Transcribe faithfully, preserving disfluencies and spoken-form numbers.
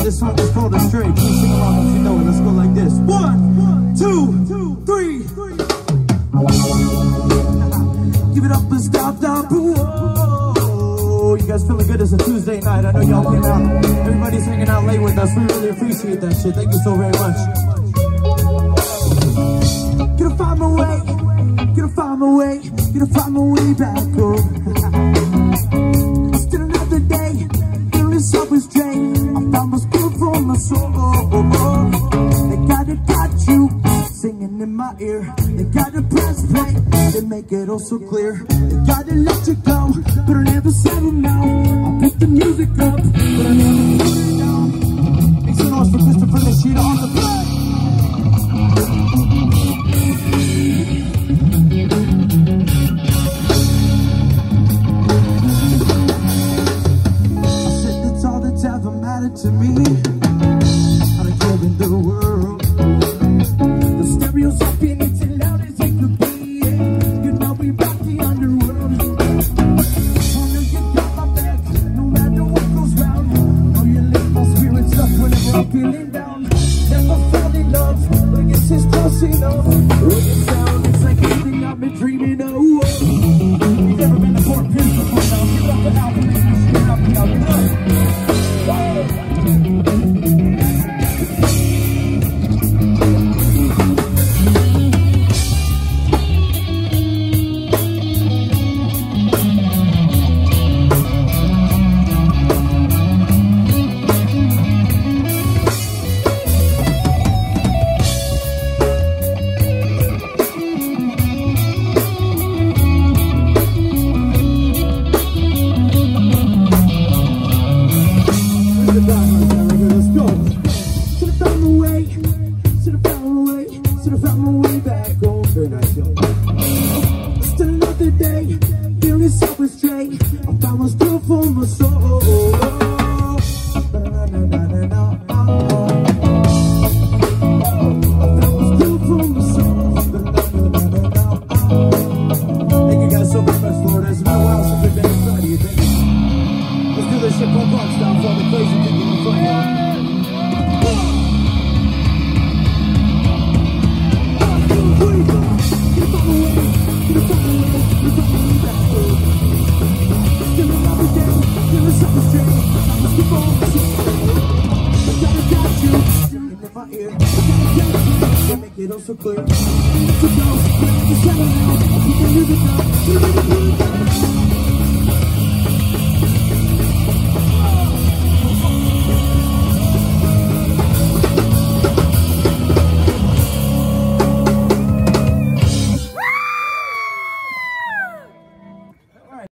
This song is called Astray. Please sing along if you know it. Let's go like this. One, two, three. Give it up and stop, stop. Oh, you guys feeling good? It's a Tuesday night. I know y'all came out. Everybody's hanging out late with us. We really appreciate that shit. Thank you so very much. Gonna find my way. Gonna find my way. Gonna find my way back home. Still another day. Feeling so strange. I found my school from my soul. They got it, got you singing in my ear. They gotta press play. They make it all so clear. They gotta let you go, but I never settle now. I pick the music up, but I never put it down. Make some noise for Christopher Nishida on the play. I said it's all that's ever mattered to me. How to live in the world. The stereo's up in it's as loud as it could be. You know we rock the underworld. I know you got my back, no matter what goes round. Know you lift my spirits up whenever I'm feeling down. Never fall in love, but I guess it's close enough. Oh, you sound, it's like anything I've been dreaming of. You've never been to Fort Pierce before now. Give up an album and you should not be out there. Still another day, feeling self-restraint. I found what's good for my soul. I found what's good for my soul. Thank you guys so very much for it. It's been a while since we've been inside of you. Thank you. Let's do this shit punk rock style for all the crazy people in the front, y'all. Make it all so clear. So go, settle down. Keep the music up.